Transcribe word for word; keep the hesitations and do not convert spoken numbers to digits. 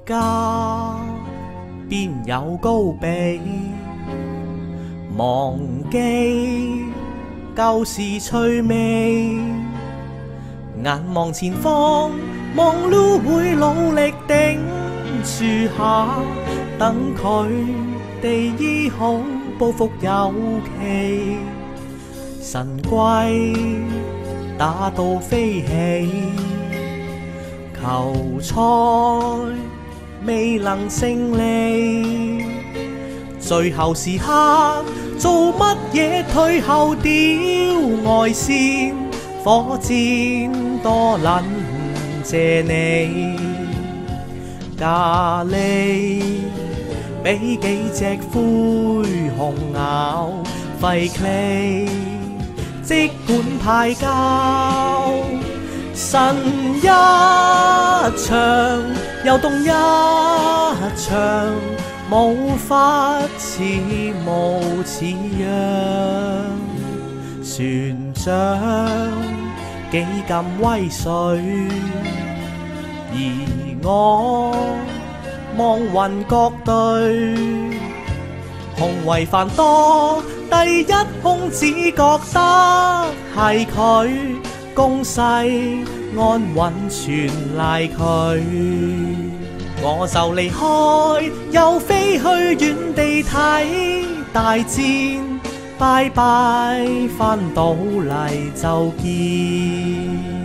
家邊有高比？忘記舊時趣味，眼望前方，望路會努力頂住下，等佢哋醫好報復有期。神龜打到飛起，球賽未能勝利，最後時刻做乜嘢退後屌外線，火箭多撚謝你，咖喱俾幾隻灰熊咬廢 clay， 即管派膠，神一場又凍一場，無法似模似樣，船長幾咁威水，而我望雲各對，紅圍繁多，第一空只覺得係佢，攻勢安穩全賴佢。我就離開，又飛去遠地睇大戰，拜拜返到嚟就見。